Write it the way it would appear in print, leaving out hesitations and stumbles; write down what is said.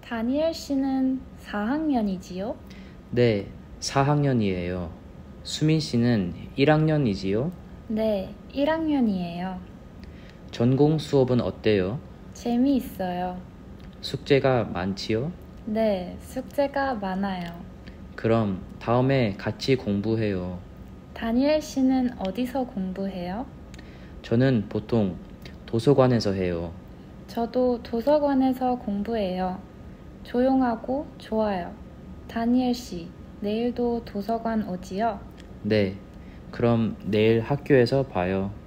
다니엘 씨는 4학년이지요? 네, 4학년이에요. 수민 씨는 1학년이지요? 네, 1학년이에요. 전공 수업은 어때요? 재미있어요. 숙제가 많지요? 네, 숙제가 많아요. 그럼 다음에 같이 공부해요. 다니엘 씨는 어디서 공부해요? 저는 보통 도서관에서 해요. 저도 도서관에서 공부해요. 조용하고 좋아요. 다니엘 씨, 내일도 도서관 오지요? 네, 그럼 내일 학교에서 봐요.